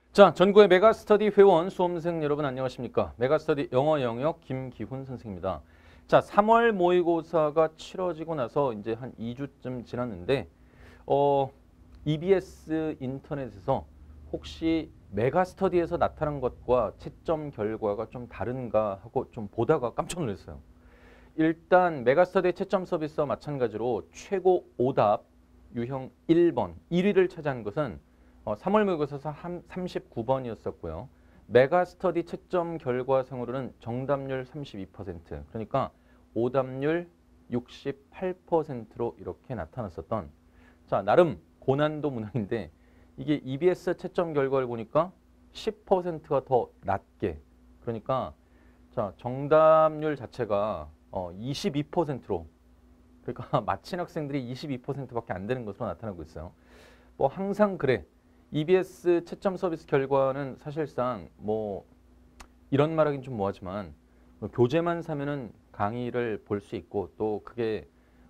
자, 전국의 메가스터디 회원 수험생 여러분 안녕하십니까? 메가스터디 영어 영역 김기훈 선생입니다. 자, 3월 모의고사가 치러지고 나서 이제 한 2주쯤 지났는데 EBS 인터넷에서 혹시 메가스터디에서 나타난 것과 채점 결과가 좀 다른가 하고 좀 보다가 깜짝 놀랐어요. 일단 메가스터디 채점 서비스와 마찬가지로 최고 오답 유형 1번 1위를 차지한 것은 3월 모의고사에서 39번이었었고요. 메가스터디 채점 결과상으로는 정답률 32%, 그러니까 오답률 68%로 이렇게 나타났었던, 자, 나름 고난도 문항인데 이게 EBS 채점 결과를 보니까 10%가 더 낮게, 그러니까 자, 정답률 자체가 22%로, 그러니까 마친 학생들이 22%밖에 안 되는 것으로 나타나고 있어요. 뭐 항상 그래. EBS 채점 서비스 결과는 사실상 뭐 이런 말하긴 좀 뭐하지만 교재만 사면은 강의를 볼 수 있고, 또 그게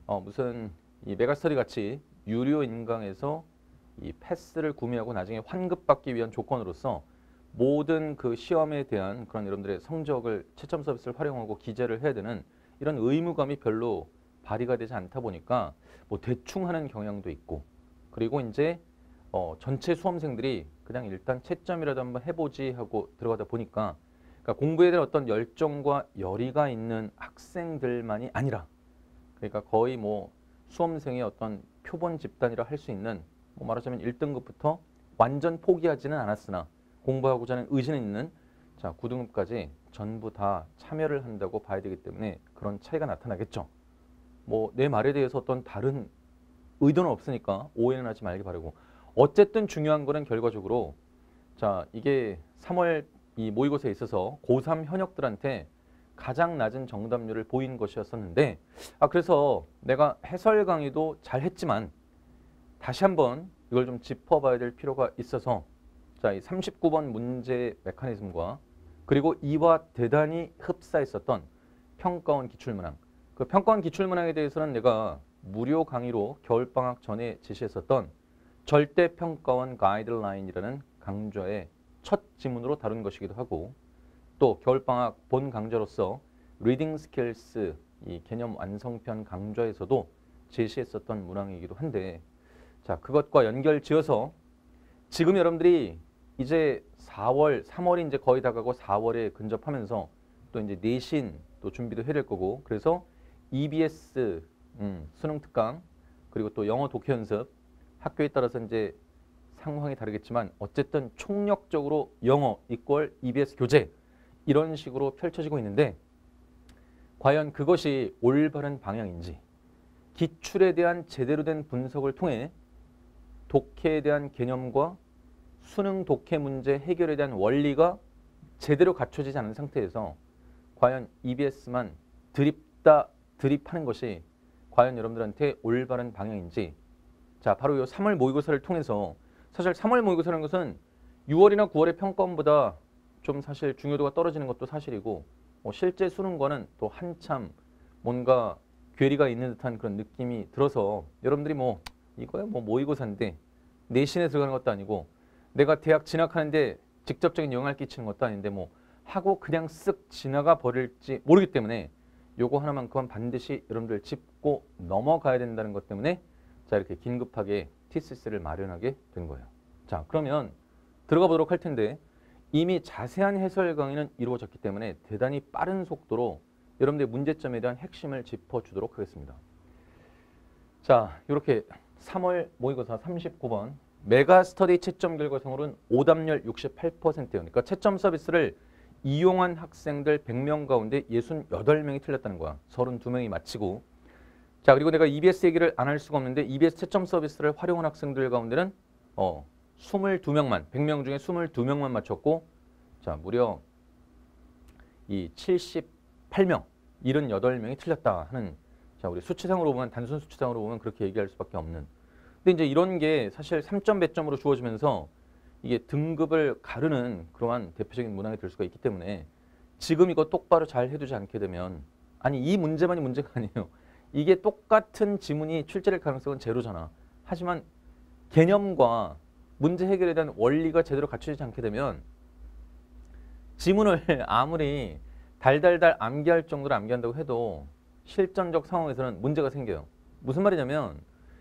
무슨 이 메가스터디 같이 유료 인강에서 이 패스를 구매하고 나중에 환급받기 위한 조건으로서 모든 그 시험에 대한 그런 여러분들의 성적을 채점 서비스를 활용하고 기재를 해야 되는 이런 의무감이 별로 발휘가 되지 않다 보니까 뭐 대충 하는 경향도 있고, 그리고 이제 전체 수험생들이 그냥 일단 채점이라도 한번 해보지 하고 들어가다 보니까, 그러니까 공부에 대한 어떤 열정과 열의가 있는 학생들만이 아니라, 그러니까 거의 뭐 수험생의 어떤 표본 집단이라 할 수 있는, 뭐 말하자면 1등급부터 완전 포기하지는 않았으나 공부하고자 하는 의지는 있는, 자, 9등급까지 전부 다 참여를 한다고 봐야 되기 때문에 그런 차이가 나타나겠죠. 뭐 내 말에 대해서 어떤 다른 의도는 없으니까 오해는 하지 말기 바라고, 어쨌든 중요한 거는 결과적으로, 자, 이게 3월 이 모의고사에 있어서 고3 현역들한테 가장 낮은 정답률을 보인 것이었었는데, 그래서 내가 해설 강의도 잘 했지만 다시 한번 이걸 좀 짚어봐야 될 필요가 있어서, 자, 이 39번 문제 메커니즘과 그리고 이와 대단히 흡사했었던 평가원 기출문항, 그 평가원 기출문항에 대해서는 내가 무료 강의로 겨울방학 전에 제시했었던 절대평가원 가이드라인이라는 강좌의 첫 지문으로 다룬 것이기도 하고, 또 겨울방학 본 강좌로서 리딩 스킬스 이 개념 완성편 강좌에서도 제시했었던 문항이기도 한데, 자, 그것과 연결 지어서 지금 여러분들이 이제 4월, 3월이 이제 거의 다가고 4월에 근접하면서 또 이제 내신 또 준비도 해야 될 거고, 그래서 EBS 수능 특강, 그리고 또 영어 독해 연습, 학교에 따라서 이제 상황이 다르겠지만 어쨌든 총력적으로 영어 이퀄 EBS 교재, 이런 식으로 펼쳐지고 있는데, 과연 그것이 올바른 방향인지, 기출에 대한 제대로 된 분석을 통해 독해에 대한 개념과 수능 독해 문제 해결에 대한 원리가 제대로 갖춰지지 않은 상태에서 과연 EBS만 드립하는 것이 과연 여러분들한테 올바른 방향인지, 자, 바로 이 3월 모의고사를 통해서, 사실 3월 모의고사라는 것은 6월이나 9월의 평가원보다 좀 사실 중요도가 떨어지는 것도 사실이고, 실제 수능과는 또 한참 뭔가 괴리가 있는 듯한 그런 느낌이 들어서, 여러분들이 뭐 이거야 뭐 모의고사인데 내신에 들어가는 것도 아니고 내가 대학 진학하는데 직접적인 영향을 끼치는 것도 아닌데 뭐 하고 그냥 쓱 지나가 버릴지 모르기 때문에 요거 하나만큼은 반드시 여러분들 짚고 넘어가야 된다는 것 때문에, 자, 이렇게 긴급하게 티시스를 마련하게 된 거예요. 자, 그러면 들어가 보도록 할 텐데, 이미 자세한 해설 강의는 이루어졌기 때문에 대단히 빠른 속도로 여러분들의 문제점에 대한 핵심을 짚어주도록 하겠습니다. 자, 이렇게 3월 모의고사 39번 메가스터디 채점 결과상으로는 오답률 68%예요. 그러니까 채점 서비스를 이용한 학생들 100명 가운데 68명이 틀렸다는 거야. 32명이 마치고. 자, 그리고 내가 EBS 얘기를 안 할 수가 없는데, EBS 채점 서비스를 활용한 학생들 가운데는 22명만, 100명 중에 22명만 맞췄고, 자, 무려 이 78명, 78명이 틀렸다 하는, 자, 우리 수치상으로 보면, 단순 수치상으로 보면 그렇게 얘기할 수밖에 없는. 근데 이제 이런 게 사실 3점 배점으로 주어지면서 이게 등급을 가르는 그러한 대표적인 문항이 될 수가 있기 때문에, 지금 이거 똑바로 잘 해두지 않게 되면, 아니 이 문제만이 문제가 아니에요. 이게 똑같은 지문이 출제될 가능성은 제로잖아. 하지만 개념과 문제 해결에 대한 원리가 제대로 갖춰지지 않게 되면 지문을 아무리 달달달 암기할 정도로 암기한다고 해도 실전적 상황에서는 문제가 생겨요. 무슨 말이냐면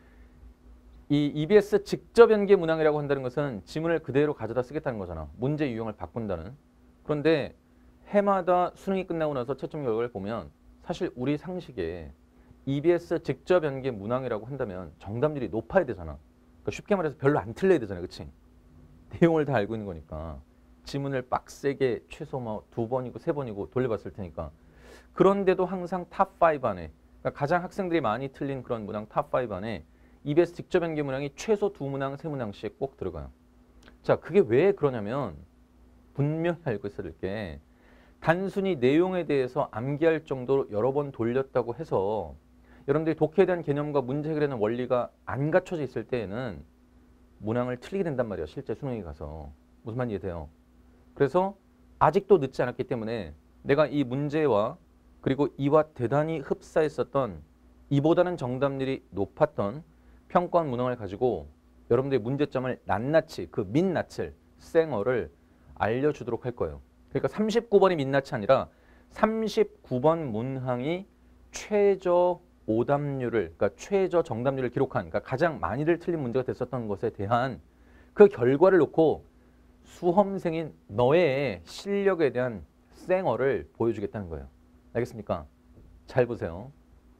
이 EBS 직접 연계 문항이라고 한다는 것은 지문을 그대로 가져다 쓰겠다는 거잖아. 문제 유형을 바꾼다는. 그런데 해마다 수능이 끝나고 나서 채점 결과를 보면 사실 우리 상식에 EBS 직접 연계 문항이라고 한다면 정답률이 높아야 되잖아. 그러니까 쉽게 말해서 별로 안 틀려야 되잖아. 그치? 내용을 다 알고 있는 거니까. 지문을 빡세게 최소 뭐 2번이고 3번이고 돌려봤을 테니까. 그런데도 항상 탑5 안에 그러니까 가장 학생들이 많이 틀린 그런 문항 탑5 안에 EBS 직접 연계 문항이 최소 2문항, 3문항씩 꼭 들어가요. 자, 그게 왜 그러냐면 분명히 알고 있어야 될 게 단순히 내용에 대해서 암기할 정도로 여러 번 돌렸다고 해서 여러분들이 독해에 대한 개념과 문제 해결에 대한 원리가 안 갖춰져 있을 때에는 문항을 틀리게 된단 말이에요. 실제 수능에 가서. 무슨 말인지 이해돼요? 그래서 아직도 늦지 않았기 때문에 내가 이 문제와 그리고 이와 대단히 흡사했었던 이보다는 정답률이 높았던 평가원 문항을 가지고 여러분들의 문제점을 낱낱이 그 민낯을 쌩얼을 알려주도록 할 거예요. 그러니까 39번이 민낯이 아니라 39번 문항이 최저 오답률을 그러니까 최저 정답률을 기록한 그러니까 가장 많이들 틀린 문제가 됐었던 것에 대한 그 결과를 놓고 수험생인 너의 실력에 대한 쌩얼을 보여주겠다는 거예요. 알겠습니까? 잘 보세요.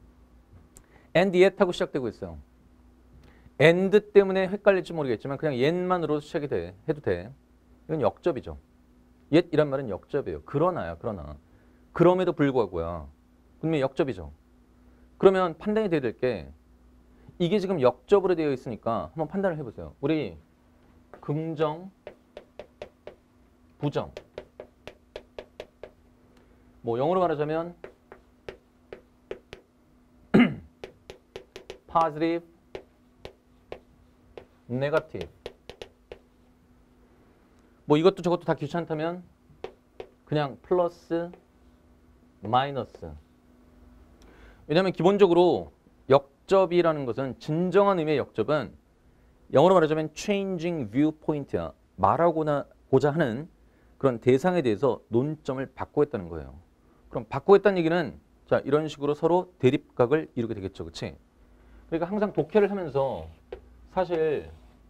and yet 하고 시작되고 있어요. and 때문에 헷갈릴지 모르겠지만 그냥 yet만으로 시작이 해도 돼. 이건 역접이죠. yet 이란 말은 역접이에요. 그러나. 그럼에도 불구하고야. 분명히 역접이죠. 그러면 판단이 돼야 될 게 이게 지금 역접으로 되어 있으니까 한번 판단을 해보세요. 우리 긍정, 부정. 뭐 영어로 말하자면 positive, negative. 뭐 이것도 저것도 다 귀찮다면 그냥 플러스, 마이너스. 왜냐하면 기본적으로 역접이라는 것은 진정한 의미의 역접은 영어로 말하자면 changing viewpoint야. 말하고자 하는 그런 대상에 대해서 논점을 바꾸겠다는 거예요. 그럼 바꾸겠다는 얘기는 자 이런 식으로 서로 대립각을 이루게 되겠죠. 그치? 그러니까 항상 독해를 하면서 사실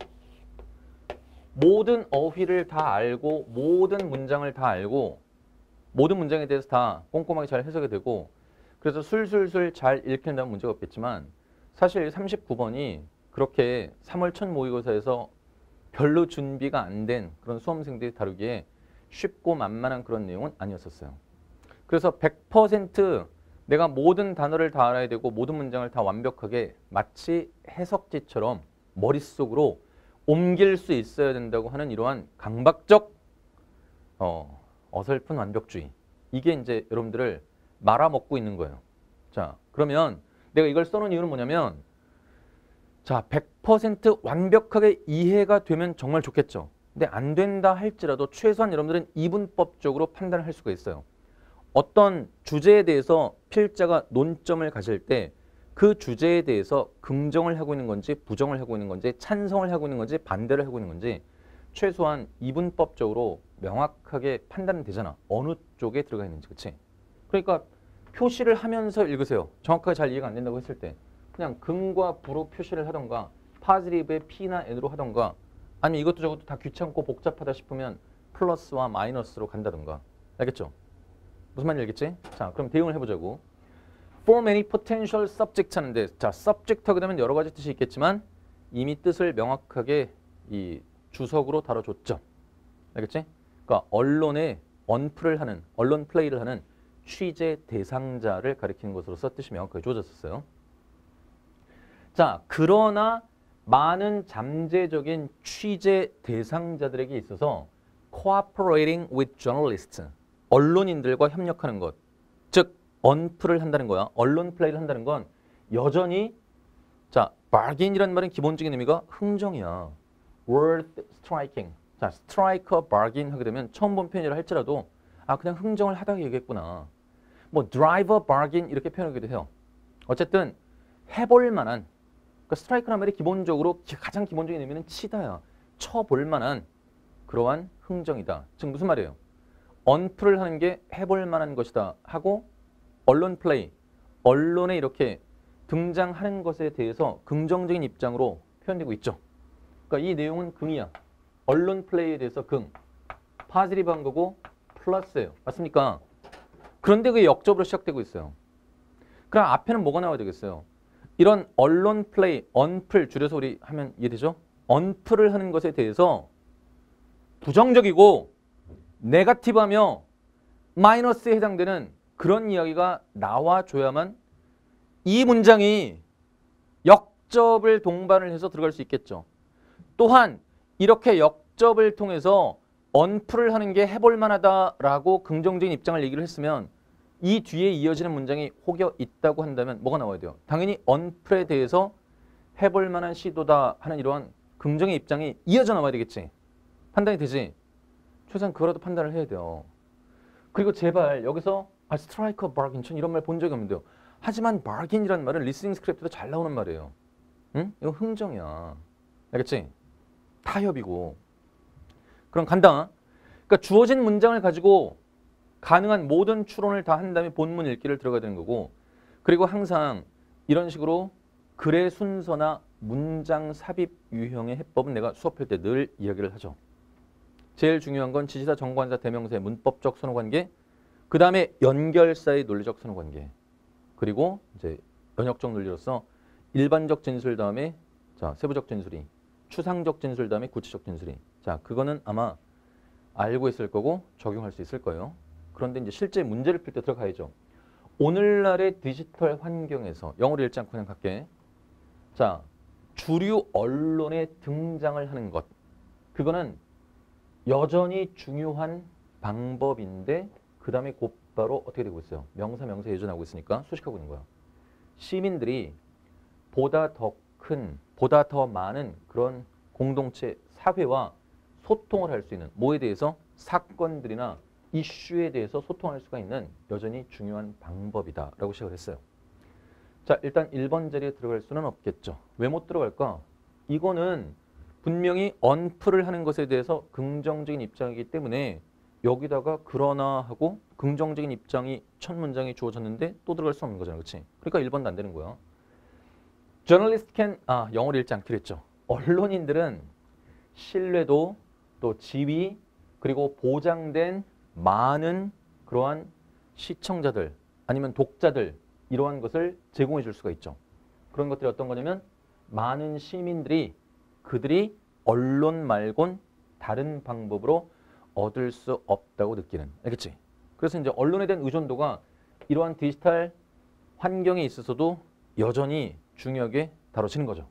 모든 어휘를 다 알고 모든 문장을 다 알고 모든 문장에 대해서 다 꼼꼼하게 잘 해석이 되고 그래서 술술술 잘 읽힌다면 문제가 없겠지만 사실 39번이 그렇게 3월 첫 모의고사에서 별로 준비가 안 된 그런 수험생들이 다루기에 쉽고 만만한 그런 내용은 아니었었어요. 그래서 100% 내가 모든 단어를 다 알아야 되고 모든 문장을 다 완벽하게 마치 해석지처럼 머릿속으로 옮길 수 있어야 된다고 하는 이러한 강박적 어설픈 완벽주의. 이게 이제 여러분들을 말아먹고 있는 거예요. 자, 그러면 내가 이걸 써놓은 이유는 뭐냐면 자, 100% 완벽하게 이해가 되면 정말 좋겠죠. 근데 안 된다 할지라도 최소한 여러분들은 이분법적으로 판단을 할 수가 있어요. 어떤 주제에 대해서 필자가 논점을 가질 때 그 주제에 대해서 긍정을 하고 있는 건지 부정을 하고 있는 건지 찬성을 하고 있는 건지 반대를 하고 있는 건지 최소한 이분법적으로 명확하게 판단은 되잖아. 어느 쪽에 들어가 있는지. 그치? 그러니까 표시를 하면서 읽으세요. 정확하게 잘 이해가 안 된다고 했을 때 그냥 긍과 부로 표시를 하던가 파지티브에 P나 N으로 하던가 아니면 이것도 저것도 다 귀찮고 복잡하다 싶으면 플러스와 마이너스로 간다던가. 알겠죠? 무슨 말인지 알겠지? 자, 그럼 대응을 해보자고. For many potential subjects 하는데 자, subject 하게 되면 여러 가지 뜻이 있겠지만 이미 뜻을 명확하게 이 주석으로 다뤄줬죠. 알겠지? 그러니까 언론에 언플을 하는, 언론 플레이를 하는 취재 대상자를 가리키는 것으로서 뜻이 명확하게 주어졌었어요. 자, 그러나 많은 잠재적인 취재 대상자들에게 있어서 cooperating with journalists, 언론인들과 협력하는 것, 즉 언플을 한다는 거야. 언론 플레이를 한다는 건 여전히 자, bargain이라는 말은 기본적인 의미가 흥정이야. worth striking. 자, strike a bargain 하게 되면 처음 본 표현이라 할지라도 아, 그냥 흥정을 하다가 얘기했구나. 뭐 drive a bargain 이렇게 표현하기도 해요. 어쨌든 해볼 만한 그러니까 스트라이크라는 말이 기본적으로 가장 기본적인 의미는 치다야. 쳐볼 만한 그러한 흥정이다. 즉 무슨 말이에요? 언플을 하는 게 해볼 만한 것이다 하고 언론 플레이, 언론에 이렇게 등장하는 것에 대해서 긍정적인 입장으로 표현되고 있죠. 그러니까 이 내용은 긍이야. 언론 플레이에 대해서 긍. 파지티브한 거고 플러스예요. 맞습니까? 그런데 그게 역접으로 시작되고 있어요. 그럼 앞에는 뭐가 나와야 되겠어요? 이런 언론 플레이, 언플 줄여서 우리 하면 이해되죠? 언플을 하는 것에 대해서 부정적이고 네거티브하며 마이너스에 해당되는 그런 이야기가 나와줘야만 이 문장이 역접을 동반을 해서 들어갈 수 있겠죠. 또한 이렇게 역접을 통해서 언플을 하는 게 해볼 만하다라고 긍정적인 입장을 얘기를 했으면 이 뒤에 이어지는 문장이 혹여 있다고 한다면 뭐가 나와야 돼요? 당연히 언플에 대해서 해볼 만한 시도다 하는 이러한 긍정의 입장이 이어져 나와야 되겠지. 판단이 되지. 최소한 그거라도 판단을 해야 돼요. 그리고 제발 여기서 스트라이커 바긴천 이런 말 본 적이 없는데요. 하지만 바긴이라는 말은 리스닝 스크립트도 잘 나오는 말이에요. 응? 이거 흥정이야. 알겠지? 타협이고. 그럼 간다. 그러니까 주어진 문장을 가지고 가능한 모든 추론을 다 한 다음에 본문 읽기를 들어가야 되는 거고, 그리고 항상 이런 식으로 글의 순서나 문장 삽입 유형의 해법은 내가 수업할 때 늘 이야기를 하죠. 제일 중요한 건 지시사, 정관사, 대명사의 문법적 선호관계, 그 다음에 연결사의 논리적 선호관계, 그리고 이제 연역적 논리로서 일반적 진술 다음에 자 세부적 진술이, 추상적 진술 다음에 구체적 진술이. 자 그거는 아마 알고 있을 거고 적용할 수 있을 거예요. 그런데 이제 실제 문제를 풀 때 들어가야죠. 오늘날의 디지털 환경에서 영어로 읽지 않고 그냥 갈게. 자 주류 언론에 등장을 하는 것, 그거는 여전히 중요한 방법인데 그 다음에 곧바로 어떻게 되고 있어요? 명사 예전하고 있으니까 수식하고 있는 거야. 시민들이 보다 더 큰, 보다 더 많은 그런 공동체, 사회와 소통을 할 수 있는 뭐에 대해서? 사건들이나 이슈에 대해서 소통할 수가 있는 여전히 중요한 방법이다 라고 시작을 했어요. 자 일단 1번 자리에 들어갈 수는 없겠죠. 왜 못 들어갈까? 이거는 분명히 언플을 하는 것에 대해서 긍정적인 입장이기 때문에 여기다가 그러나 하고 긍정적인 입장이 첫 문장에 주어졌는데 또 들어갈 수 없는 거잖아. 그렇지? 그러니까 1번도 안 되는 거야. Journalist can, 영어를 읽지 않기로 했죠. 언론인들은 신뢰도 또 지위 그리고 보장된 많은 그러한 시청자들 아니면 독자들 이러한 것을 제공해 줄 수가 있죠. 그런 것들이 어떤 거냐면 많은 시민들이 그들이 언론 말곤 다른 방법으로 얻을 수 없다고 느끼는. 알겠지? 그래서 이제 언론에 대한 의존도가 이러한 디지털 환경에 있어서도 여전히 중요하게 다뤄지는 거죠.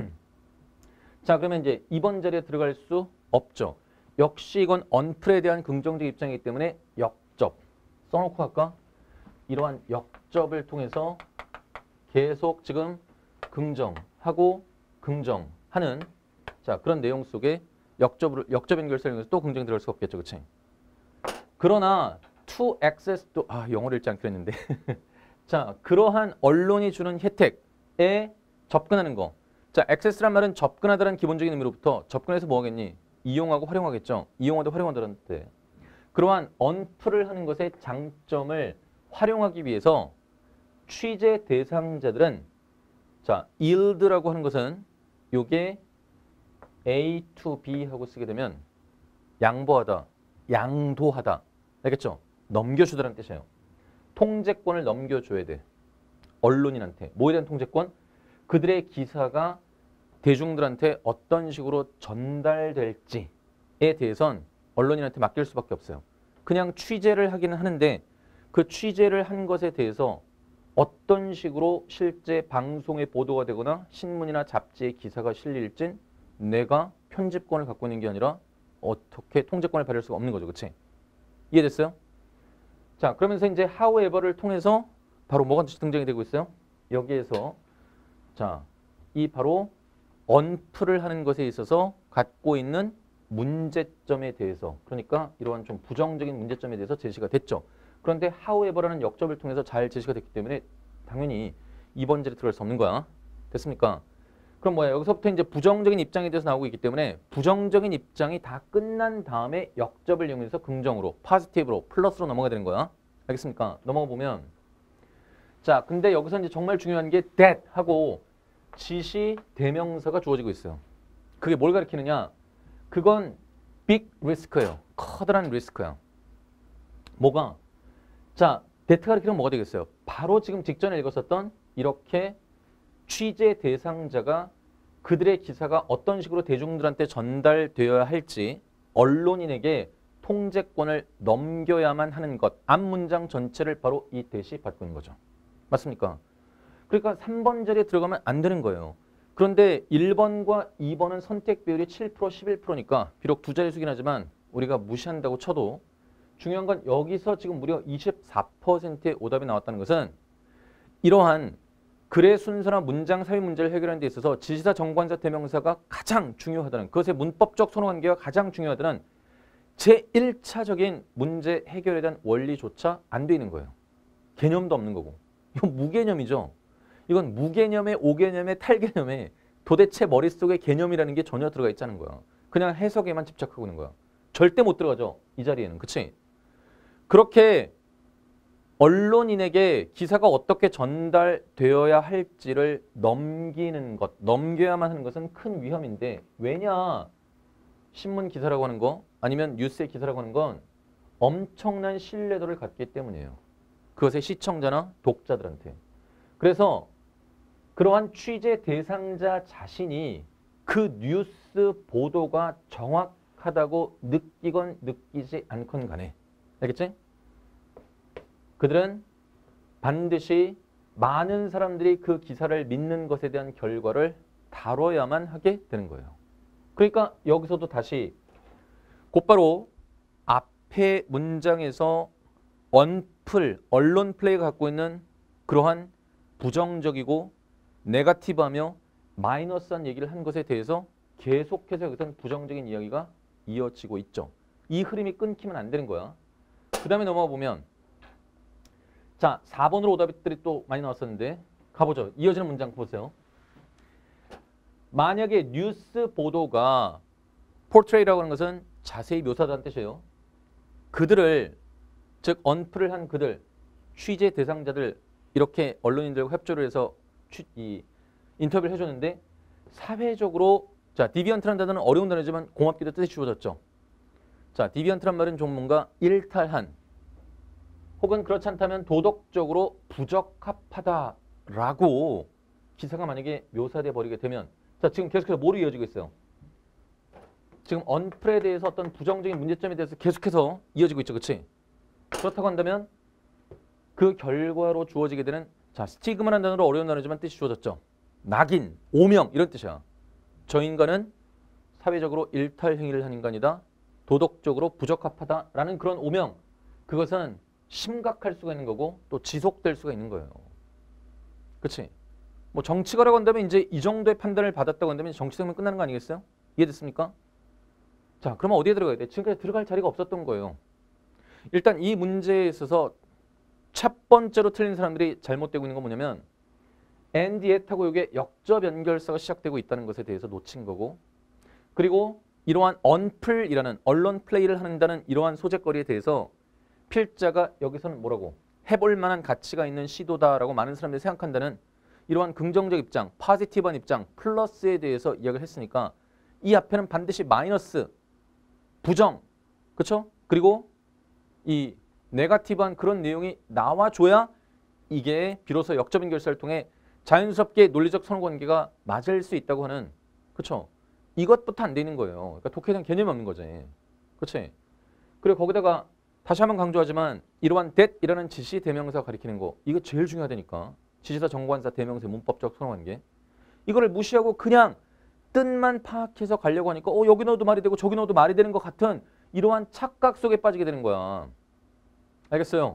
자 그러면 이제 2번 자리에 들어갈 수 없죠. 역시 이건 언플에 대한 긍정적 입장이기 때문에 역접 써놓고 갈까? 이러한 역접을 통해서 계속 지금 긍정하고 긍정하는 자 그런 내용 속에 역접 연결사를 이용해서 또 긍정이 들어갈 수가 없겠죠. 그치? 그러나 to access 또 영어를 읽지 않기로 했는데 자 그러한 언론이 주는 혜택에 접근하는 거. 자 access란 말은 접근하다라는 기본적인 의미로부터 접근해서 뭐 하겠니? 이용하고 활용하겠죠. 이용하다 활용하다는데 그러한 언플을 하는 것의 장점을 활용하기 위해서 취재 대상자들은 자 yield라고 하는 것은 요게 A to B 하고 쓰게 되면 양보하다, 양도하다. 알겠죠? 넘겨주다라는 뜻이에요. 통제권을 넘겨줘야 돼. 언론인한테. 뭐에 대한 통제권? 그들의 기사가 대중들한테 어떤 식으로 전달될지에 대해선 언론인한테 맡길 수밖에 없어요. 그냥 취재를 하기는 하는데 그 취재를 한 것에 대해서 어떤 식으로 실제 방송에 보도가 되거나 신문이나 잡지에 기사가 실릴진 내가 편집권을 갖고 있는 게 아니라 어떻게 통제권을 발휘할 수가 없는 거죠. 그치? 이해됐어요? 자, 그러면서 이제 however를 통해서 바로 뭐가 등장이 되고 있어요? 여기에서 자, 이 바로 언플을 하는 것에 있어서 갖고 있는 문제점에 대해서 그러니까 이러한 좀 부정적인 문제점에 대해서 제시가 됐죠. 그런데 however라는 역접을 통해서 잘 제시가 됐기 때문에 당연히 2번 자리에 들어갈 수 없는 거야. 됐습니까? 그럼 뭐야? 여기서부터 이제 부정적인 입장에 대해서 나오고 있기 때문에 부정적인 입장이 다 끝난 다음에 역접을 이용해서 긍정으로, 포지티브로, 플러스로 넘어가야 되는 거야. 알겠습니까? 넘어가 보면 자, 근데 여기서 이제 정말 중요한 게 that 하고 지시 대명사가 주어지고 있어요. 그게 뭘 가리키느냐? 그건 big risk예요. 커다란 리스크야. 뭐가? 자, that 가리키는 뭐가 되겠어요? 바로 지금 직전에 읽었었던 이렇게 취재 대상자가 그들의 기사가 어떤 식으로 대중들한테 전달되어야 할지 언론인에게 통제권을 넘겨야만 하는 것. 앞 문장 전체를 바로 이 대시 받고 있는 거죠. 맞습니까? 그러니까 3번 자리에 들어가면 안 되는 거예요. 그런데 1번과 2번은 선택 비율이 7%, 11%니까 비록 두 자릿수긴 하지만 우리가 무시한다고 쳐도 중요한 건 여기서 지금 무려 24%의 오답이 나왔다는 것은 이러한 글의 순서나 문장 삽입 문제를 해결하는 데 있어서 지시사, 정관사, 대명사가 가장 중요하다는 그것의 문법적 선호관계가 가장 중요하다는 제1차적인 문제 해결에 대한 원리조차 안 돼 있는 거예요. 개념도 없는 거고. 이건 무개념이죠. 이건 무개념에 오개념에 탈개념에 도대체 머릿속에 개념이라는 게 전혀 들어가 있지 않은 거야. 그냥 해석에만 집착하고 있는 거야. 절대 못 들어가죠. 이 자리에는. 그치? 그렇게 언론인에게 기사가 어떻게 전달되어야 할지를 넘기는 것, 넘겨야만 하는 것은 큰 위험인데 왜냐? 신문 기사라고 하는 거 아니면 뉴스의 기사라고 하는 건 엄청난 신뢰도를 갖기 때문이에요. 그것의 시청자나 독자들한테. 그래서 그러한 취재 대상자 자신이 그 뉴스 보도가 정확하다고 느끼건 느끼지 않건 간에 알겠지? 그들은 반드시 많은 사람들이 그 기사를 믿는 것에 대한 결과를 다뤄야만 하게 되는 거예요. 그러니까 여기서도 다시 곧바로 앞에 문장에서 언플, 언론 플레이가 갖고 있는 그러한 부정적이고 네거티브하며 마이너스한 얘기를 한 것에 대해서 계속해서 여기서는 부정적인 이야기가 이어지고 있죠. 이 흐름이 끊기면 안 되는 거야. 그 다음에 넘어가 보면 자, 4번으로 오답들이 또 많이 나왔었는데 가보죠. 이어지는 문장 보세요. 만약에 뉴스 보도가 portray라고 하는 것은 자세히 묘사하다는 뜻이에요. 그들을 즉 언플을 한 그들, 취재 대상자들 이렇게 언론인들과 협조를 해서 인터뷰를 해줬는데 사회적으로 자 디비언트라는 단어는 어려운 단어지만 고맙게도 뜻이 주어졌죠. 자 디비언트란 말은 좀 뭔가 일탈한 혹은 그렇지 않다면 도덕적으로 부적합하다라고 기사가 만약에 묘사돼 버리게 되면 자 지금 계속해서 뭐로 이어지고 있어요? 지금 언플에 대해서 어떤 부정적인 문제점에 대해서 계속해서 이어지고 있죠. 그렇지? 그렇다고 한다면 그 결과로 주어지게 되는 자 스티그마라는 단어로 어려운 단어지만 뜻이 주어졌죠. 낙인, 오명 이런 뜻이야. 저 인간은 사회적으로 일탈 행위를 한 인간이다. 도덕적으로 부적합하다라는 그런 오명. 그것은 심각할 수가 있는 거고 또 지속될 수가 있는 거예요. 그렇지? 뭐 정치가라고 한다면 이제 이 정도의 판단을 받았다고 한다면 정치생명 끝나는 거 아니겠어요? 이해됐습니까? 자, 그러면 어디에 들어가야 돼? 지금까지 들어갈 자리가 없었던 거예요. 일단 이 문제에 있어서 첫 번째로 틀린 사람들이 잘못되고 있는 건 뭐냐면 and yet 하고 이게 역접 연결사가 시작되고 있다는 것에 대해서 놓친 거고 그리고 이러한 언플이라는 언론 플레이를 한다는 이러한 소재거리에 대해서 필자가 여기서는 뭐라고 해볼 만한 가치가 있는 시도다라고 많은 사람들이 생각한다는 이러한 긍정적 입장, 포지티브한 입장, 플러스에 대해서 이야기를 했으니까 이 앞에는 반드시 마이너스, 부정, 그렇죠? 그리고 이 네거티브한 그런 내용이 나와줘야 이게 비로소 역접 연결사를 통해 자연스럽게 논리적 선호관계가 맞을 수 있다고 하는 그렇죠? 이것부터 안 되는 거예요. 그러니까 독해에 대한 개념이 없는 거지. 그렇지? 그리고 거기다가 다시 한번 강조하지만 이러한 that이라는 지시 대명사가 가리키는 거 이거 제일 중요하다니까. 지시사, 정관사, 대명사, 문법적 선호관계. 이거를 무시하고 그냥 뜻만 파악해서 가려고 하니까 여기 넣어도 말이 되고 저기 넣어도 말이 되는 것 같은 이러한 착각 속에 빠지게 되는 거야. 알겠어요?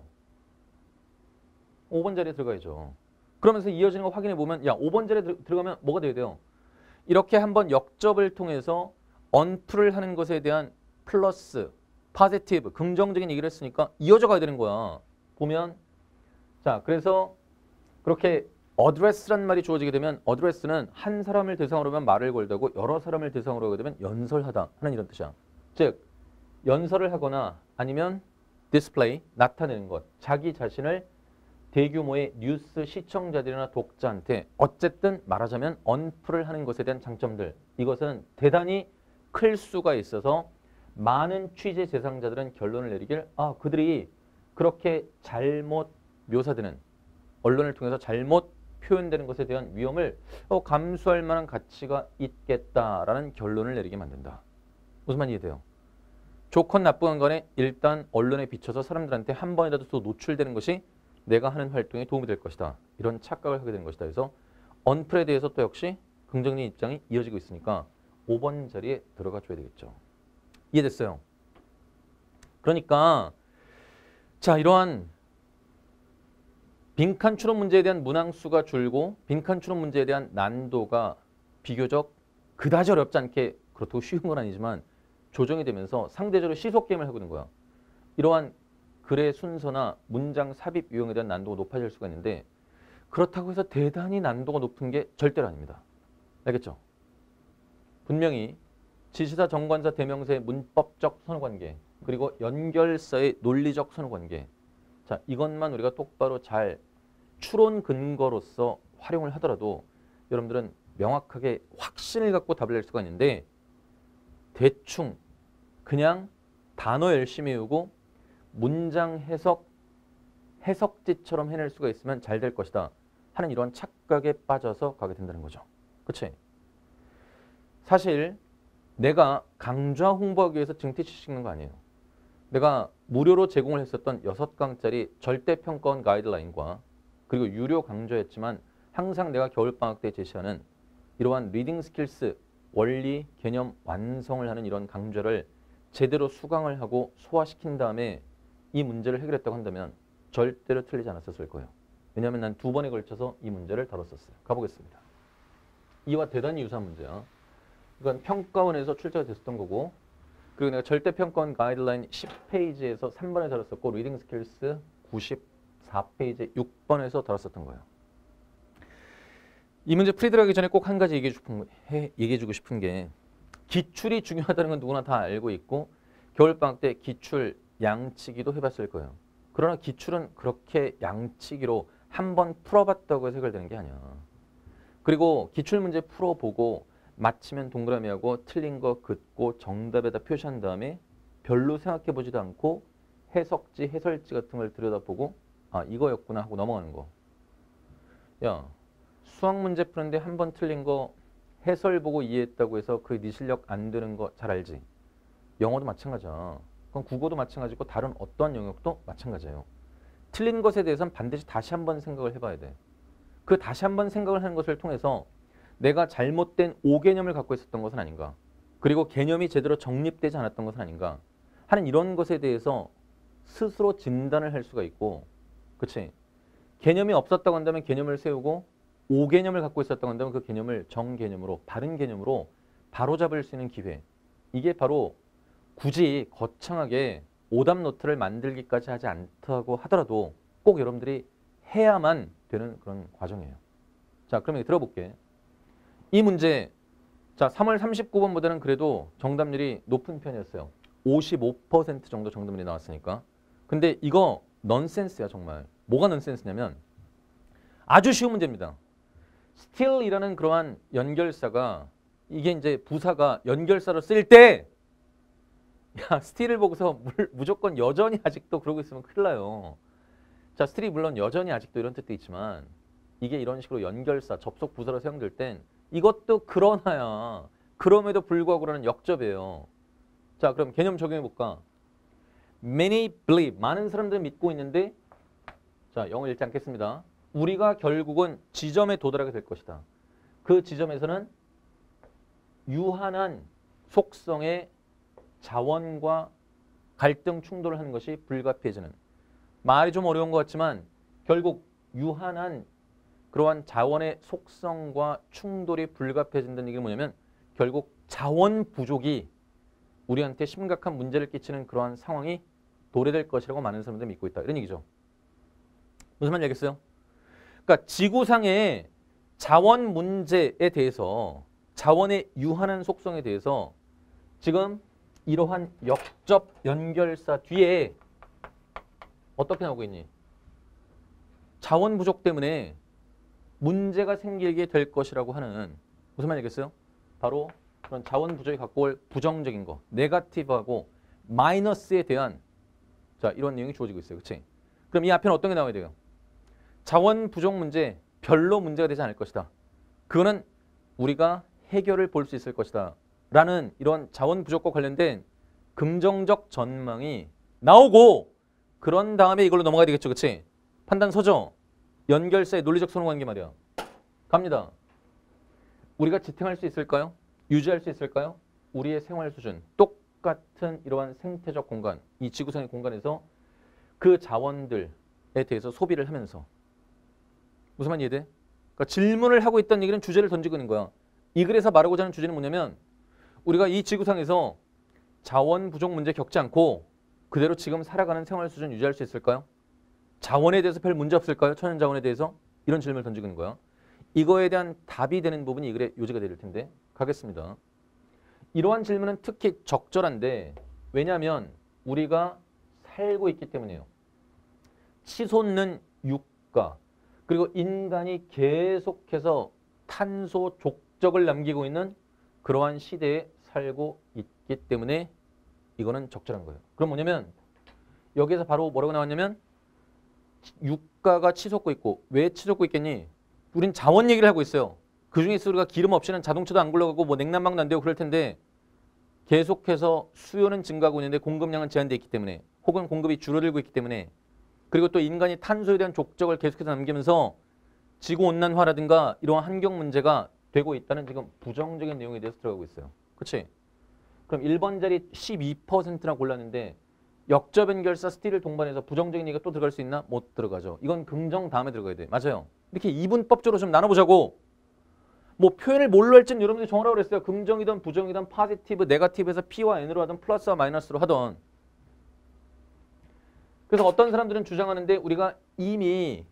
5번 자리에 들어가야죠. 그러면서 이어지는 거 확인해 보면 야 5번 자리에 들어가면 뭐가 돼야 돼요? 이렇게 한번 역접을 통해서 언플을 하는 것에 대한 플러스, 포지티브, 긍정적인 얘기를 했으니까 이어져 가야 되는 거야. 보면 자 그래서 그렇게 address란 말이 주어지게 되면 address는 한 사람을 대상으로 하면 말을 걸다고 여러 사람을 대상으로 하게 되면 연설하다 하는 이런 뜻이야. 즉 연설을 하거나 아니면 display, 나타내는 것, 자기 자신을 대규모의 뉴스 시청자들이나 독자한테 어쨌든 말하자면 언플을 하는 것에 대한 장점들. 이것은 대단히 클 수가 있어서 많은 취재 대상자들은 결론을 내리길 그들이 그렇게 잘못 묘사되는 언론을 통해서 잘못 표현되는 것에 대한 위험을 감수할 만한 가치가 있겠다라는 결론을 내리게 만든다. 무슨 말이 이해돼요? 좋건 나쁘건 간에 일단 언론에 비춰서 사람들한테 한 번이라도 또 노출되는 것이 내가 하는 활동에 도움이 될 것이다. 이런 착각을 하게 되는 것이다. 그래서 언플에 대해서 또 역시 긍정적인 입장이 이어지고 있으니까 5번 자리에 들어가 줘야 되겠죠. 이해됐어요? 그러니까 자 이러한 빈칸 추론 문제에 대한 문항수가 줄고 빈칸 추론 문제에 대한 난도가 비교적 그다지 어렵지 않게 그렇다고 쉬운 건 아니지만 조정이 되면서 상대적으로 시속 게임을 하고 있는 거야. 이러한 글의 순서나 문장 삽입 유형에 대한 난도가 높아질 수가 있는데 그렇다고 해서 대단히 난도가 높은 게 절대로 아닙니다. 알겠죠? 분명히 지시사, 정관사, 대명사의 문법적 선후관계 그리고 연결사의 논리적 선후관계 자 이것만 우리가 똑바로 잘 추론 근거로서 활용을 하더라도 여러분들은 명확하게 확신을 갖고 답을 낼 수가 있는데 대충 그냥 단어 열심히 외우고 문장 해석지처럼 해낼 수가 있으면 잘 될 것이다 하는 이런 착각에 빠져서 가게 된다는 거죠. 그치? 사실 내가 강좌 홍보하기 위해서 증티치 찍는 거 아니에요. 내가 무료로 제공을 했었던 6강짜리 절대평가원 가이드라인과 그리고 유료 강좌였지만 항상 내가 겨울방학 때 제시하는 이러한 리딩 스킬스, 원리, 개념 완성을 하는 이런 강좌를 제대로 수강을 하고 소화시킨 다음에 이 문제를 해결했다고 한다면 절대로 틀리지 않았을 거예요. 왜냐하면 난 2번에 걸쳐서 이 문제를 다뤘었어요. 가보겠습니다. 이와 대단히 유사한 문제야. 이건 평가원에서 출제가 됐었던 거고 그리고 내가 절대평가원 가이드라인 10페이지에서 3번에 다뤘었고 리딩 스킬스 94페이지 6번에서 다뤘었던 거예요. 이 문제 풀이 들어가기 전에 꼭 한 가지 얘기해주고 싶은 게 기출이 중요하다는 건 누구나 다 알고 있고 겨울방학 때 기출 양치기도 해봤을 거예요. 그러나 기출은 그렇게 양치기로 한번 풀어봤다고 해서 해결되는 게 아니야. 그리고 기출문제 풀어보고 맞히면 동그라미하고 틀린 거 긋고 정답에다 표시한 다음에 별로 생각해보지도 않고 해석지, 해설지 같은 걸 들여다보고 이거였구나 하고 넘어가는 거. 야, 수학 문제 푸는데 한 번 틀린 거 해설 보고 이해했다고 해서 그 네 실력 안 되는 거 잘 알지? 영어도 마찬가지야. 그럼 국어도 마찬가지고 다른 어떠한 영역도 마찬가지예요. 틀린 것에 대해서는 반드시 다시 한번 생각을 해봐야 돼. 그 다시 한번 생각을 하는 것을 통해서 내가 잘못된 오개념을 갖고 있었던 것은 아닌가. 그리고 개념이 제대로 정립되지 않았던 것은 아닌가 하는 이런 것에 대해서 스스로 진단을 할 수가 있고 그치? 개념이 없었다고 한다면 개념을 세우고 오개념을 갖고 있었다고 한다면 그 개념을 정개념으로 바른 개념으로 바로잡을 수 있는 기회. 이게 바로 굳이 거창하게 오답 노트를 만들기까지 하지 않다고 하더라도 꼭 여러분들이 해야만 되는 그런 과정이에요. 자, 그럼 여기 들어볼게. 이 문제, 자 3월 39번보다는 그래도 정답률이 높은 편이었어요. 55% 정도 정답률이 나왔으니까. 근데 이거 넌센스야 정말. 뭐가 넌센스냐면 아주 쉬운 문제입니다. still이라는 그러한 연결사가 이게 이제 부사가 연결사로 쓸 때 야, still을 보고서 무조건 여전히 아직도 그러고 있으면 큰일 나요. 자, still이 물론 여전히 아직도 이런 뜻도 있지만 이게 이런 식으로 연결사, 접속 부사로 사용될 땐 이것도 그러나야. 그럼에도 불구하고라는 역접이에요. 자, 그럼 개념 적용해 볼까? Many believe. 많은 사람들은 믿고 있는데 자, 영어 읽지 않겠습니다. 우리가 결국은 지점에 도달하게 될 것이다. 그 지점에서는 유한한 속성의 자원과 갈등 충돌을 하는 것이 불가피해지는. 말이 좀 어려운 것 같지만 결국 유한한 그러한 자원의 속성과 충돌이 불가피해진다는 얘기는 뭐냐면 결국 자원 부족이 우리한테 심각한 문제를 끼치는 그러한 상황이 도래될 것이라고 많은 사람들이 믿고 있다. 이런 얘기죠. 무슨 말인지 알겠어요? 그러니까 지구상의 자원 문제에 대해서 자원의 유한한 속성에 대해서 지금 이러한 역접 연결사 뒤에 어떻게 나오고 있니? 자원 부족 때문에 문제가 생기게 될 것이라고 하는 무슨 말이겠어요? 바로 그런 자원 부족이 갖고 올 부정적인 거, 네거티브하고 마이너스에 대한 자 이런 내용이 주어지고 있어요. 그렇지? 그럼 이 앞에는 어떤 게 나와야 돼요? 자원 부족 문제 별로 문제가 되지 않을 것이다. 그거는 우리가 해결을 볼 수 있을 것이다. 라는 이런 자원 부족과 관련된 긍정적 전망이 나오고 그런 다음에 이걸로 넘어가야 되겠죠. 그렇지? 판단 서죠. 연결사의 논리적 선호관계 말이야. 갑니다. 우리가 지탱할 수 있을까요? 유지할 수 있을까요? 우리의 생활 수준, 똑같은 이러한 생태적 공간, 이 지구상의 공간에서 그 자원들에 대해서 소비를 하면서 무슨 말 이해돼? 그러니까 질문을 하고 있던 얘기는 주제를 던지고 있는 거야. 이 글에서 말하고자 하는 주제는 뭐냐면 우리가 이 지구상에서 자원 부족 문제 겪지 않고 그대로 지금 살아가는 생활 수준 유지할 수 있을까요? 자원에 대해서 별 문제 없을까요? 천연 자원에 대해서? 이런 질문을 던지고 있는 거야. 이거에 대한 답이 되는 부분이 이 글의 요지가 될 텐데 가겠습니다. 이러한 질문은 특히 적절한데 왜냐하면 우리가 살고 있기 때문이에요. 치솟는 유가 그리고 인간이 계속해서 탄소 족적을 남기고 있는 그러한 시대에 살고 있기 때문에 이거는 적절한 거예요. 그럼 뭐냐면 여기에서 바로 뭐라고 나왔냐면 유가가 치솟고 있고 왜 치솟고 있겠니? 우린 자원 얘기를 하고 있어요. 그중에서 우리가 기름 없이는 자동차도 안 굴러가고 뭐 냉난방도 안 되고 그럴 텐데 계속해서 수요는 증가하고 있는데 공급량은 제한되어 있기 때문에 혹은 공급이 줄어들고 있기 때문에 그리고 또 인간이 탄소에 대한 족적을 계속해서 남기면서 지구온난화라든가 이러한 환경 문제가 되고 있다는 지금 부정적인 내용에 대해서 들어가고 있어요. 그렇지? 그럼 1번 자리 12%나 골랐는데 역접 연결사 스틸을 동반해서 부정적인 얘기가 또 들어갈 수 있나? 못 들어가죠. 이건 긍정 다음에 들어가야 돼. 맞아요. 이렇게 이분법적으로 좀 나눠보자고. 뭐 표현을 뭘로 할지는 여러분들이 정하라고 그랬어요. 긍정이든 부정이든 포지티브, 네거티브에서 P와 N으로 하든 플러스와 마이너스로 하든. 그래서 어떤 사람들은 주장하는데 우리가 이미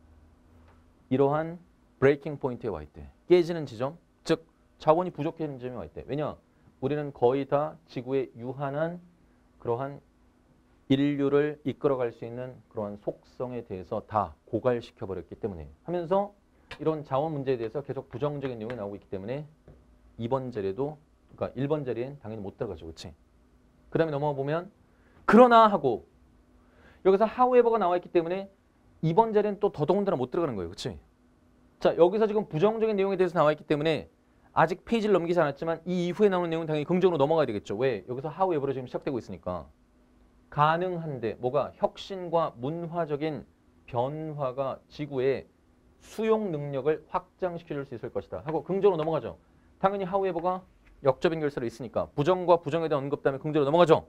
이러한 브레이킹 포인트에 와 있대. 깨지는 지점, 즉 자원이 부족해지는 지점에 와 있대. 왜냐? 우리는 거의 다 지구의 유한한 그러한 인류를 이끌어갈 수 있는 그러한 속성에 대해서 다 고갈시켜버렸기 때문에 하면서 이런 자원 문제에 대해서 계속 부정적인 내용이 나오고 있기 때문에 2번 자리에도 그러니까 1번 자리엔 당연히 못 들어가죠. 그렇지? 그 다음에 넘어가 보면 그러나 하고 여기서 however가 나와 있기 때문에 2번 자리는 또 더더군다나 못 들어가는 거예요. 그렇지? 자, 여기서 지금 부정적인 내용에 대해서 나와 있기 때문에 아직 페이지를 넘기지 않았지만 이 이후에 나오는 내용은 당연히 긍정으로 넘어가야 되겠죠. 왜? 여기서 however로 지금 시작되고 있으니까. 가능한데 뭐가 혁신과 문화적인 변화가 지구의 수용 능력을 확장시켜줄 수 있을 것이다 하고 긍정으로 넘어가죠. 당연히 however가 역접 연결사로 있으니까 부정과 부정에 대한 언급 다음에 긍정으로 넘어가죠.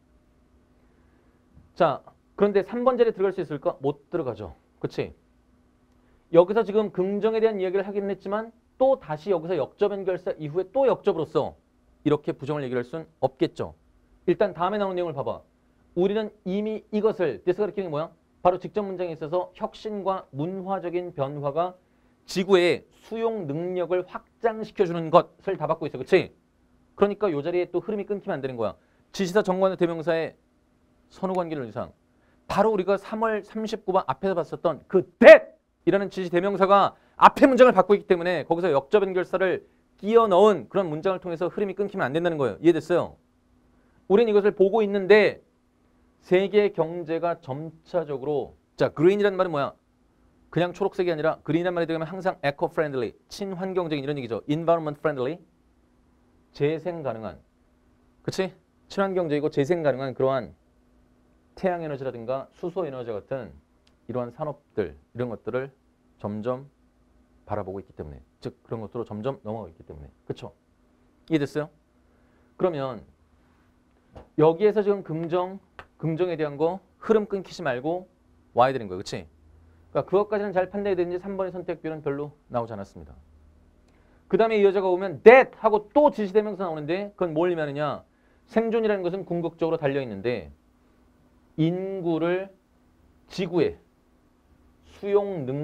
자, 그런데 3번 자리에 들어갈 수 있을까? 못 들어가죠. 그렇지? 여기서 지금 긍정에 대한 이야기를 하긴 했지만 또 다시 여기서 역접 연결사 이후에 또 역접으로서 이렇게 부정을 얘기할 수는 없겠죠. 일단 다음에 나오는 내용을 봐봐. 우리는 이미 이것을 뜻을 가리키는 게 뭐야? 바로 직접 문장에 있어서 혁신과 문화적인 변화가 지구의 수용 능력을 확장시켜주는 것을 다 받고 있어. 그렇지? 그러니까 이 자리에 또 흐름이 끊기면 안 되는 거야. 지시사 정관의 대명사의 선후관계를 이상 바로 우리가 3월 39번 앞에서 봤었던 그 that이라는 지시 대명사가 앞에 문장을 받고 있기 때문에 거기서 역접 연결사를 끼워 넣은 그런 문장을 통해서 흐름이 끊기면 안 된다는 거예요. 이해됐어요? 우리는 이것을 보고 있는데 세계 경제가 점차적으로 자 green이라는 말은 뭐야? 그냥 초록색이 아니라 green이라는 말이 들어가면 항상 eco-friendly, 친환경적인 이런 얘기죠. environment friendly, 재생 가능한, 그치? 친환경적이고 재생 가능한 그러한 태양에너지라든가 수소에너지 같은 이러한 산업들, 이런 것들을 점점 바라보고 있기 때문에 즉 그런 것들로 점점 넘어가고 있기 때문에 그렇죠? 이해됐어요? 그러면 여기에서 지금 긍정에 대한 거 흐름 끊기지 말고 와야 되는 거예요. 그렇지? 그러니까 그것까지는 잘 판단해야 되는지 3번의 선택비는 별로 나오지 않았습니다. 그 다음에 이 여자가 오면 that 하고 또 지시대명사 나오는데 그건 뭘 의미하느냐? 생존이라는 것은 궁극적으로 달려있는데 인구를 지구의 수용 능력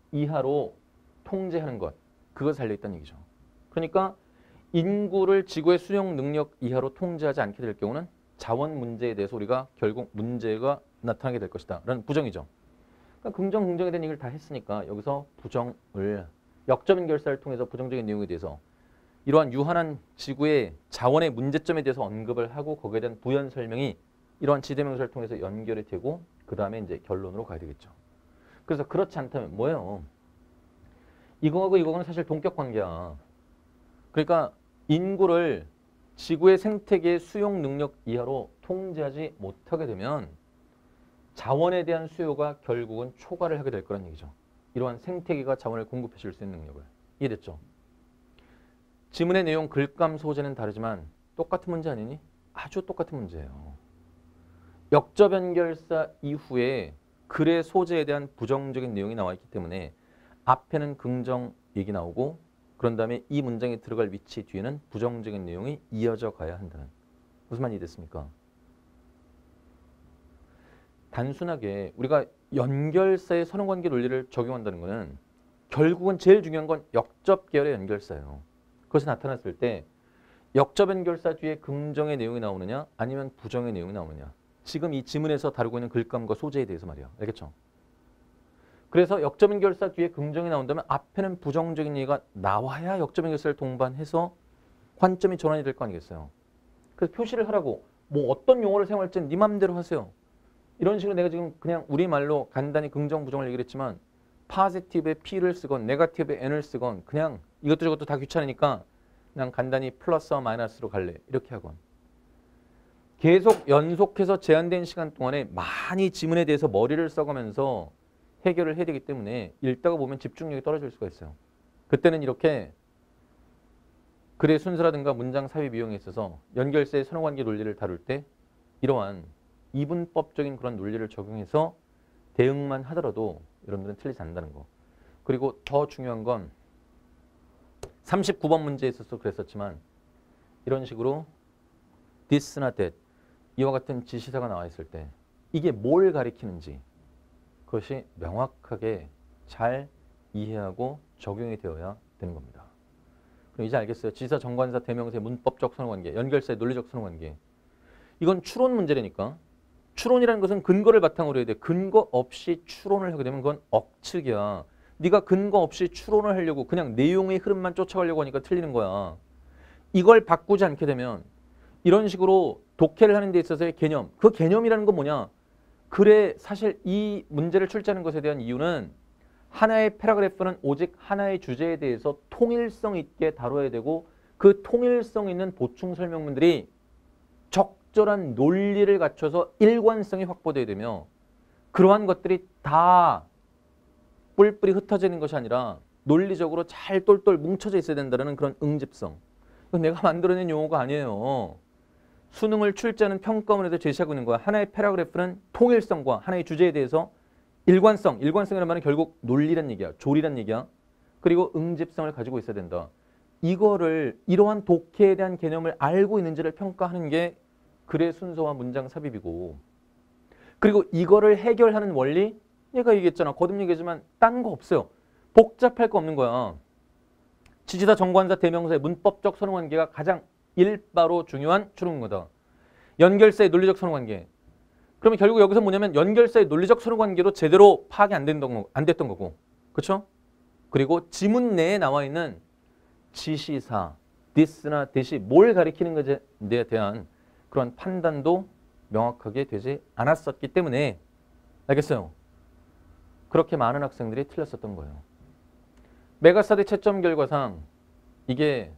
이하로 통제하는 것. 그거 달려있다는 얘기죠. 그러니까 인구를 지구의 수용 능력 이하로 통제하지 않게 될 경우는 자원 문제에 대해서 우리가 결국 문제가 나타나게 될 것이다. 라는 부정이죠. 그러니까 긍정, 긍정에 대한 얘기를 다 했으니까 여기서 부정을 역점인 결사를 통해서 부정적인 내용에 대해서 이러한 유한한 지구의 자원의 문제점에 대해서 언급을 하고 거기에 대한 부연 설명이 이러한 지대명사를 통해서 연결이 되고 그 다음에 이제 결론으로 가야 되겠죠. 그래서 그렇지 않다면 뭐예요? 이거하고 이거는 사실 동격 관계야. 그러니까 인구를 지구의 생태계의 수용 능력 이하로 통제하지 못하게 되면 자원에 대한 수요가 결국은 초과를 하게 될 거란 얘기죠. 이러한 생태계가 자원을 공급해 줄 수 있는 능력을. 이해됐죠? 지문의 내용, 글감, 소재는 다르지만 똑같은 문제 아니니? 아주 똑같은 문제예요. 역접 연결사 이후에 글의 소재에 대한 부정적인 내용이 나와 있기 때문에 앞에는 긍정 얘기 나오고 그런 다음에 이 문장에 들어갈 위치 뒤에는 부정적인 내용이 이어져 가야 한다는. 무슨 말이 됐습니까? 단순하게 우리가 연결사의 선언관계 논리를 적용한다는 것은 결국은 제일 중요한 건 역접 계열의 연결사예요. 그것이 나타났을 때 역접 연결사 뒤에 긍정의 내용이 나오느냐 아니면 부정의 내용이 나오느냐. 지금 이 지문에서 다루고 있는 글감과 소재에 대해서 말이야. 알겠죠? 그래서 역접 연결사 뒤에 긍정이 나온다면 앞에는 부정적인 얘기가 나와야 역접 연결사를 동반해서 관점이 전환이 될 거 아니겠어요. 그래서 표시를 하라고 뭐 어떤 용어를 사용할지는 네 맘대로 하세요. 이런 식으로 내가 지금 그냥 우리말로 간단히 긍정, 부정을 얘기를 했지만 파지티브에 P를 쓰건 네거티브에 N을 쓰건 그냥 이것도 저것도 다 귀찮으니까 그냥 간단히 플러스와 마이너스로 갈래. 이렇게 하건. 계속 연속해서 제한된 시간 동안에 많이 지문에 대해서 머리를 써가면서 해결을 해야 되기 때문에 읽다가 보면 집중력이 떨어질 수가 있어요. 그때는 이렇게 글의 순서라든가 문장 삽입 비용에 있어서 연결사의 선언관계 논리를 다룰 때 이러한 이분법적인 그런 논리를 적용해서 대응만 하더라도 여러분들은 틀리지 않는다는 거. 그리고 더 중요한 건 39번 문제에 있어서 그랬었지만 이런 식으로 this나 that 이와 같은 지시사가 나와 있을 때 이게 뭘 가리키는지 그것이 명확하게 잘 이해하고 적용이 되어야 되는 겁니다. 그럼 이제 알겠어요. 지시사, 정관사, 대명사의 문법적 선언관계, 연결사의 논리적 선언관계. 이건 추론 문제라니까. 추론이라는 것은 근거를 바탕으로 해야 돼. 근거 없이 추론을 하게 되면 그건 억측이야. 네가 근거 없이 추론을 하려고 그냥 내용의 흐름만 쫓아가려고 하니까 틀리는 거야. 이걸 바꾸지 않게 되면 이런 식으로 독해를 하는 데 있어서의 개념. 그 개념이라는 건 뭐냐? 글에 사실 이 문제를 출제하는 것에 대한 이유는 하나의 패러그래프는 오직 하나의 주제에 대해서 통일성 있게 다뤄야 되고 그 통일성 있는 보충 설명문들이 적절한 논리를 갖춰서 일관성이 확보돼야 되며 그러한 것들이 다 뿔뿔이 흩어지는 것이 아니라 논리적으로 잘 똘똘 뭉쳐져 있어야 된다는 그런 응집성. 이건 내가 만들어낸 용어가 아니에요. 수능을 출제하는 평가원에서 제시하고 있는 거야. 하나의 패러그래프는 통일성과 하나의 주제에 대해서 일관성. 일관성이라는 말은 결국 논리란 얘기야. 조리란 얘기야. 그리고 응집성을 가지고 있어야 된다. 이거를 이러한 독해에 대한 개념을 알고 있는지를 평가하는 게 글의 순서와 문장 삽입이고 그리고 이거를 해결하는 원리 얘가 얘기했잖아. 거듭 얘기하지만 딴 거 없어요. 복잡할 거 없는 거야. 지시사, 정관사, 대명사의 문법적 선언관계가 가장 일바로 중요한 추론거다. 연결사의 논리적 선언관계. 그러면 결국 여기서 뭐냐면 연결사의 논리적 선언관계도 제대로 파악이 안 됐던 거고. 그렇죠? 그리고 지문 내에 나와 있는 지시사, this나 that이 뭘 가리키는 것에 대한 그런 판단도 명확하게 되지 않았었기 때문에 알겠어요? 그렇게 많은 학생들이 틀렸었던 거예요. 메가스터디 채점 결과상 이게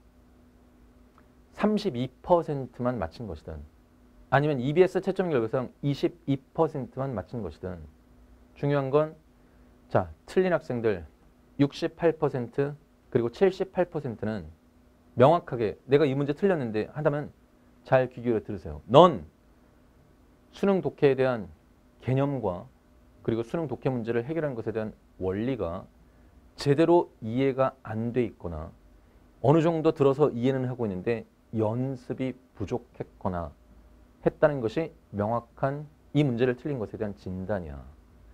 32%만 맞힌 것이든 아니면 EBS 채점 결과상 22%만 맞힌 것이든 중요한 건 자, 틀린 학생들 68% 그리고 78%는 명확하게 내가 이 문제 틀렸는데 한다면 잘 귀 기울여 들으세요. 넌 수능 독해에 대한 개념과 그리고 수능 독해 문제를 해결하는 것에 대한 원리가 제대로 이해가 안 돼 있거나 어느 정도 들어서 이해는 하고 있는데 연습이 부족했거나 했다는 것이 명확한 이 문제를 틀린 것에 대한 진단이야.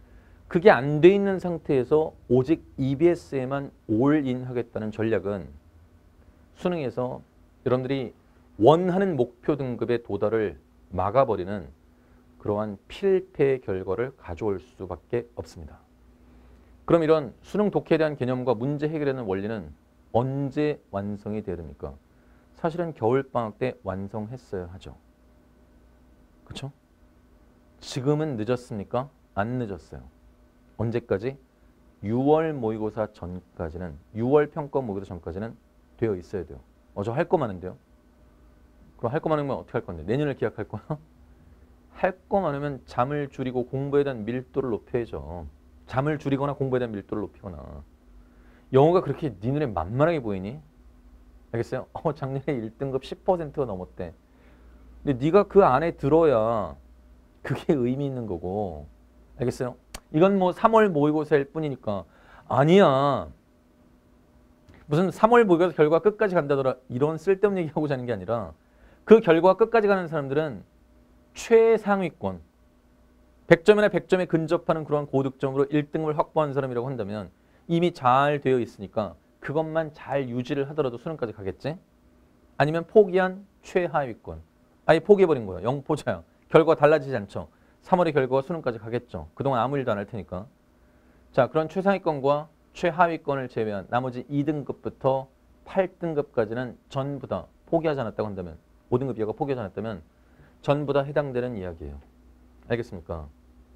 그게 안 돼 있는 상태에서 오직 EBS에만 올인 하겠다는 전략은 수능에서 여러분들이 원하는 목표 등급의 도달을 막아버리는 그러한 필패 결과를 가져올 수밖에 없습니다. 그럼 이런 수능 독해에 대한 개념과 문제 해결하는 원리는 언제 완성이 돼야 됩니까? 사실은 겨울방학 때 완성했어야 하죠. 그렇죠? 지금은 늦었습니까? 안 늦었어요. 언제까지? 6월 모의고사 전까지는 6월 평가 모의고사 전까지는 되어 있어야 돼요. 저 할 거 많은데요. 그럼 할 거 많으면 어떻게 할 건데? 내년을 기약할 거야? 할 거 많으면 잠을 줄이고 공부에 대한 밀도를 높여야죠. 잠을 줄이거나 공부에 대한 밀도를 높이거나. 영어가 그렇게 네 눈에 만만하게 보이니? 알겠어요? 작년에 1등급 10%가 넘었대. 근데 네가 그 안에 들어야 그게 의미 있는 거고. 알겠어요? 이건 뭐 3월 모의고사일 뿐이니까. 아니야. 무슨 3월 모의고사 결과 끝까지 간다더라. 이런 쓸데없는 얘기하고자 하는 게 아니라 그 결과 끝까지 가는 사람들은 최상위권. 100점이나 100점에 근접하는 그런 고득점으로 1등을 확보한 사람이라고 한다면 이미 잘 되어 있으니까 그것만 잘 유지를 하더라도 수능까지 가겠지? 아니면 포기한 최하위권. 아예 포기해버린 거야. 영포자야. 결과 달라지지 않죠. 3월의 결과가 수능까지 가겠죠. 그동안 아무 일도 안 할 테니까. 자, 그런 최상위권과 최하위권을 제외한 나머지 2등급부터 8등급까지는 전부 다 포기하지 않았다고 한다면 5등급 이하가 포기하지 않았다면 전부 다 해당되는 이야기예요. 알겠습니까?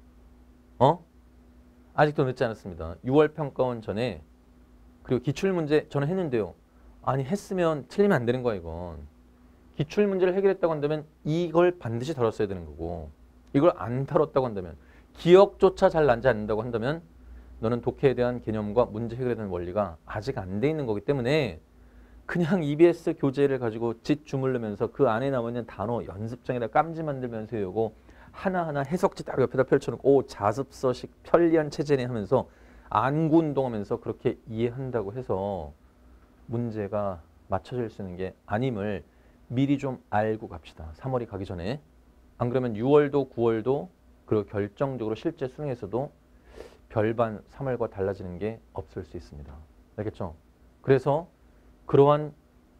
아직도 늦지 않았습니다. 6월 평가원 전에 그리고 기출문제 저는 했는데요. 아니 했으면 틀리면 안 되는 거야 이건. 기출문제를 해결했다고 한다면 이걸 반드시 다뤘어야 되는 거고 이걸 안 다뤘다고 한다면 기억조차 잘 나지 않는다고 한다면 너는 독해에 대한 개념과 문제 해결에 대한 원리가 아직 안 돼 있는 거기 때문에 그냥 EBS 교재를 가지고 짓 주물르면서 그 안에 남아있는 단어 연습장에다 깜지 만들면서 외우고 하나하나 해석지 딱 옆에다 펼쳐놓고 자습서식 편리한 체제네 하면서 안구 운동하면서 그렇게 이해한다고 해서 문제가 맞춰질 수 있는 게 아님을 미리 좀 알고 갑시다. 3월이 가기 전에. 안 그러면 6월도 9월도 그리고 결정적으로 실제 수능에서도 별반 3월과 달라지는 게 없을 수 있습니다. 알겠죠? 그래서 그러한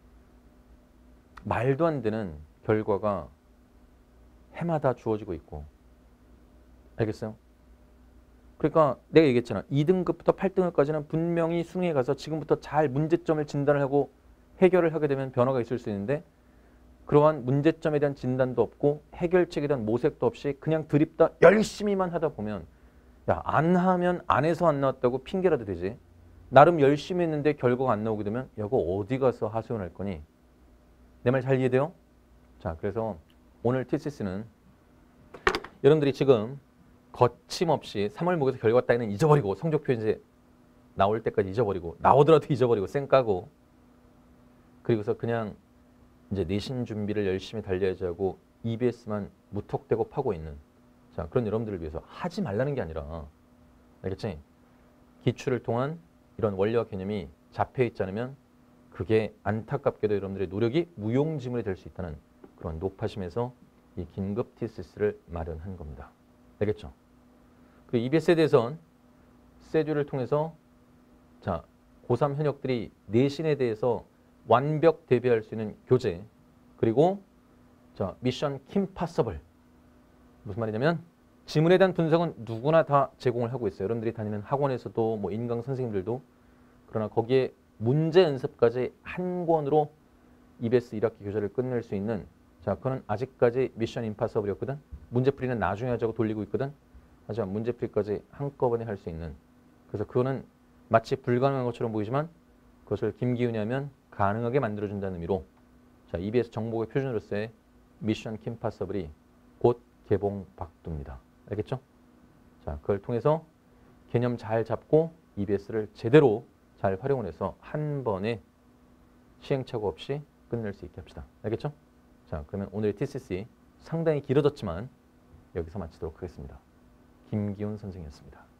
말도 안 되는 결과가 해마다 주어지고 있고. 알겠어요? 그러니까 내가 얘기했잖아. 2등급부터 8등급까지는 분명히 수능에 가서 지금부터 잘 문제점을 진단을 하고 해결을 하게 되면 변화가 있을 수 있는데 그러한 문제점에 대한 진단도 없고 해결책에 대한 모색도 없이 그냥 드립다 열심히만 하다 보면 야, 안 하면 안 해서 안 나왔다고 핑계라도 되지. 나름 열심히 했는데 결과가 안 나오게 되면 야, 그거 어디 가서 하소연할 거니? 내 말 잘 이해돼요? 자, 그래서 오늘 TCC는 여러분들이 지금 거침없이 3월 모의고사 결과 따위는 잊어버리고 성적표 이제 나올 때까지 잊어버리고 나오더라도 잊어버리고 쌩 까고 그리고서 그냥 이제 내신 준비를 열심히 달려야지 하고 EBS만 무턱대고 파고 있는 자 그런 여러분들을 위해서 하지 말라는 게 아니라 알겠지? 기출을 통한 이런 원리와 개념이 잡혀있지 않으면 그게 안타깝게도 여러분들의 노력이 무용지물이 될 수 있다는 그런 높아심에서 이 긴급 TCC를 마련한 겁니다. 알겠죠? 그 EBS에 대해서는 세듀를 통해서 자 고3 현역들이 내신에 대해서 완벽 대비할 수 있는 교재 그리고 자 미션 킴파서블 무슨 말이냐면 지문에 대한 분석은 누구나 다 제공을 하고 있어요. 여러분들이 다니는 학원에서도 뭐 인강 선생님들도 그러나 거기에 문제 연습까지 한 권으로 EBS 1학기 교재를 끝낼 수 있는 자 그거는 아직까지 미션 임파서블이었거든. 문제풀이는 나중에 하자고 돌리고 있거든. 하지만 문제풀이까지 한꺼번에 할 수 있는 그래서 그거는 마치 불가능한 것처럼 보이지만 그것을 김기훈이 하면 가능하게 만들어준다는 의미로 자 EBS 정보의 표준으로서의 미션 킴파서블이 곧 개봉 박두입니다. 알겠죠? 자 그걸 통해서 개념 잘 잡고 EBS를 제대로 잘 활용을 해서 한 번에 시행착오 없이 끝낼 수 있게 합시다. 알겠죠? 자 그러면 오늘의 TCC 상당히 길어졌지만 여기서 마치도록 하겠습니다. 김기훈 선생이었습니다.